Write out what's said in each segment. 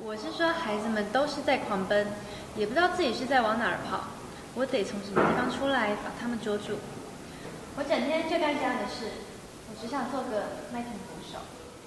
我是说，孩子们都是在狂奔，也不知道自己是在往哪儿跑。我得从什么地方出来，把他们捉住。我整天就干这样的事，我只想做个麦田捕手。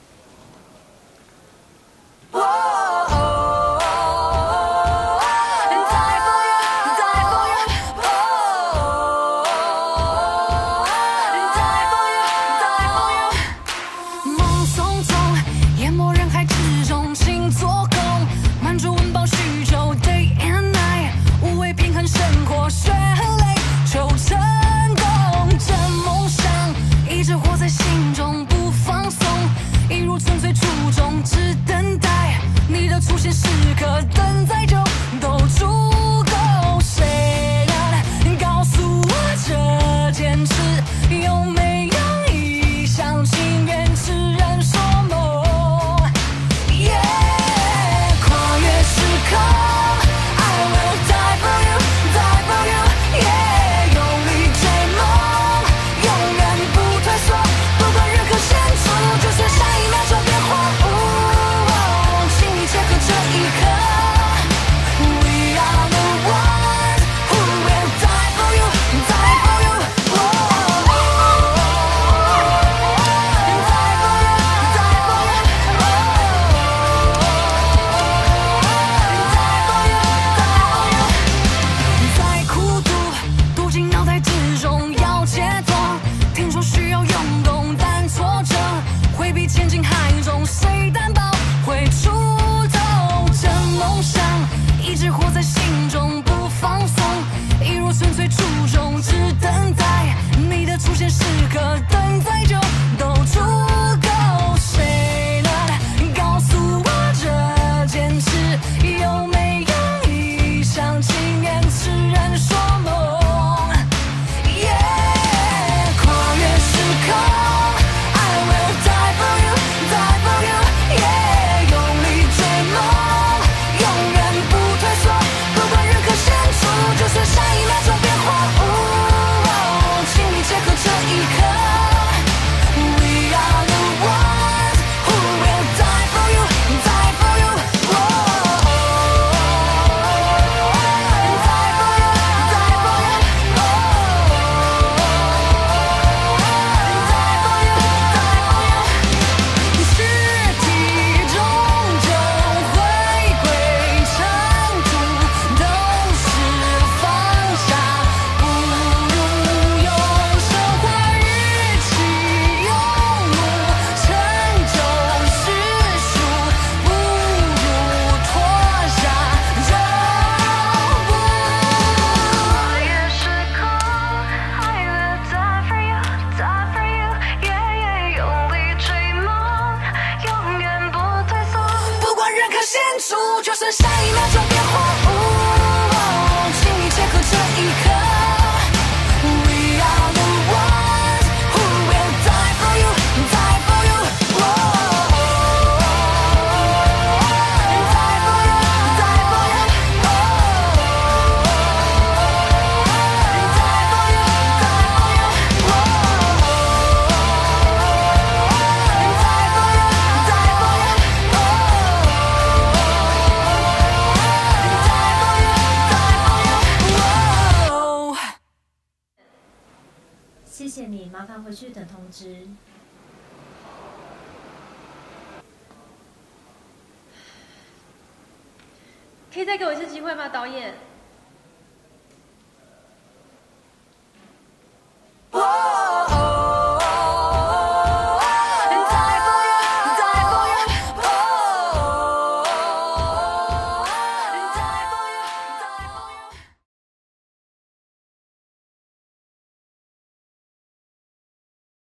出现时刻等再久都足够。谁能告诉我这件事有没有一厢情愿，痴人说梦？跨越时空 I will die for you, die for you, 用力追梦，永远不退缩，不管任何险阻，就算下一秒钟变荒芜。切合这一刻 We are the ones who will die for you, die for you, die for you, die for you, 在孤独堵进脑袋之中要解脱，听说需要用功，但挫折会比前进还重，谁担保会出梦想一直活在心中不放松，一如纯粹初衷，只等待你的出现时刻，等再久都足够。谁能告诉我这件事有没有一厢情愿，痴人说梦？跨越时空 I will die for you, die for you, 用力追梦，永远不退缩，不管任何险阻，就算下一秒钟变荒芜，请你切合这一刻 We are the ones who will die for you, die for you, die for you, die for you,躯体终究回归尘土，都是放下，不如用生活日记用怒成就世俗，不如脱下脚步。跨越时空 I will die for you, die for you, 用力追梦，永远不退缩，不管任何险阻，就算下一秒钟变荒芜，请你切合这一刻 We are the ones who will die for you, die for you, die for you, die for you, die for you. 谢谢你，麻烦回去等通知。 可以再给我一次机会吗，导演？